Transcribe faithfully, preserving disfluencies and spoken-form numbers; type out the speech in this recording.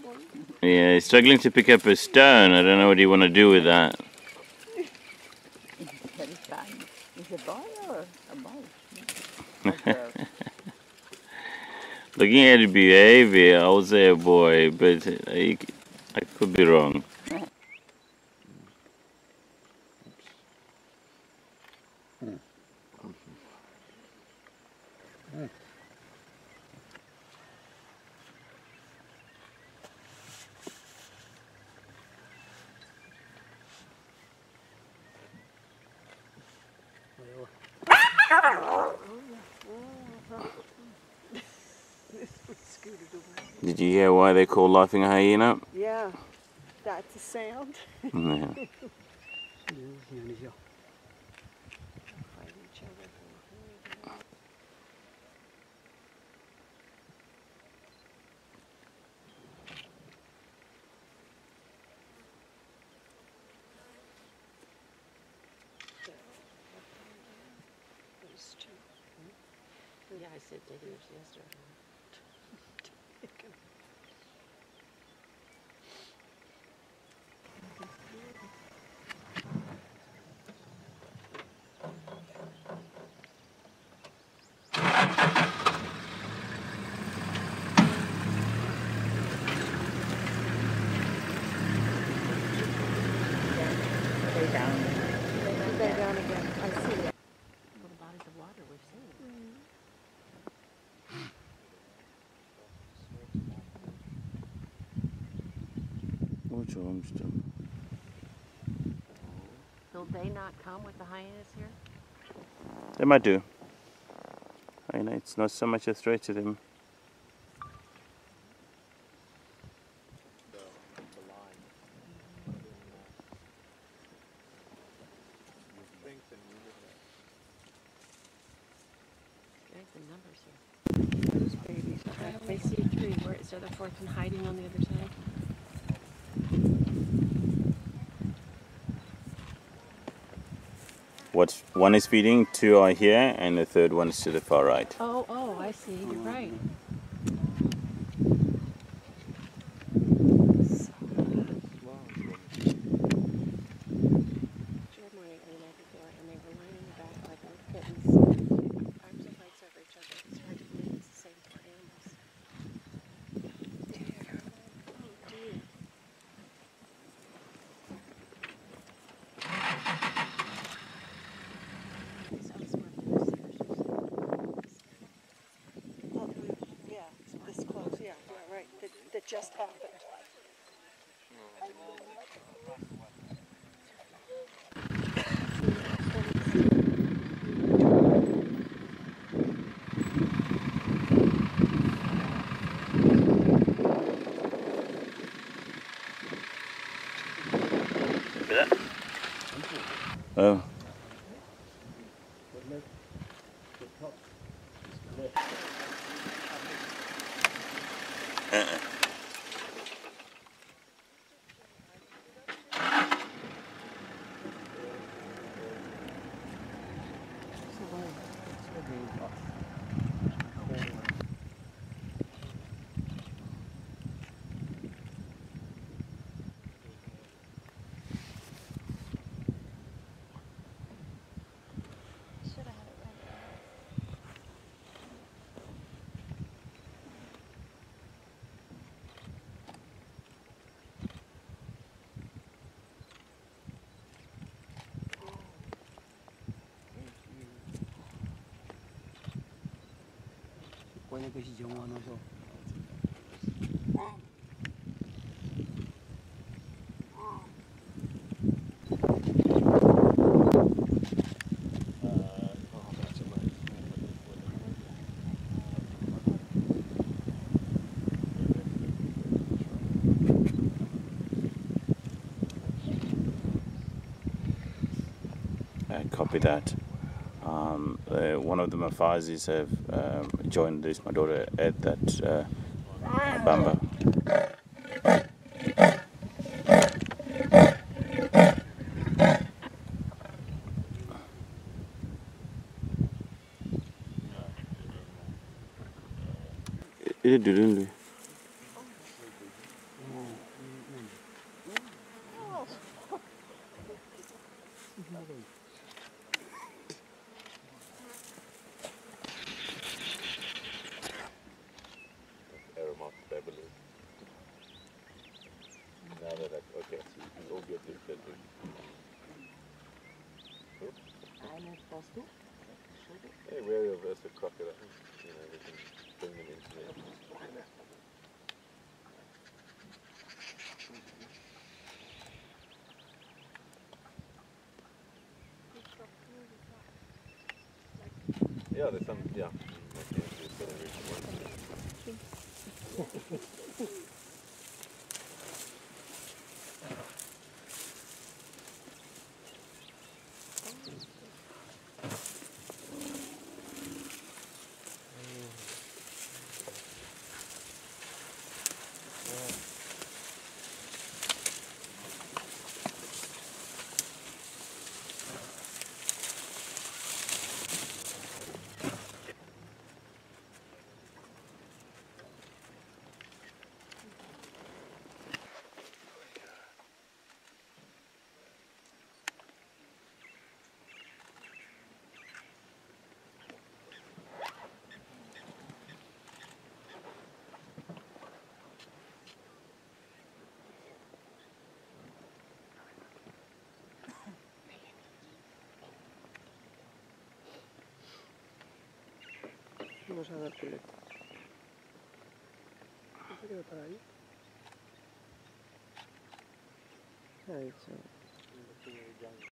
Yeah, he's struggling to pick up a stone. I don't know what you want to do with that. Very fine. Is it a boy or a mouse? Looking at his behavior, I would say a boy, but I, I could be wrong. Did you hear why they call laughing a hyena? Yeah, that's a sound. Yeah. Yeah, I said to yours yesterday. Stay down. Stay down again. I see it. Little bodies of water we've seen. What's wrong with them? Will they not come with the hyenas here? They might do. Hyena, it's not so much a threat to them. Strength in numbers here. Those babies. I see three. Where is there the fourth one hiding on the other side? What's, one is feeding, two are here, and the third one is to the far right. Oh, oh, I see. You're right. That just happened. Oh. Uh-uh. Copy that. Um, uh, one of the Mafazis have um, joined this, my daughter, at that uh, Bamba. It didn't. Aeromoth Beverly. Now they're like, okay, so you can all get this better. Eine brauchst du? Hey, wary of us a crocodile. You know, we can bring them into there. Yeah, there's some, yeah. Okay, there's some reason. Vamos a dar culete. ¿No se quedó para ahí? Se ha dicho.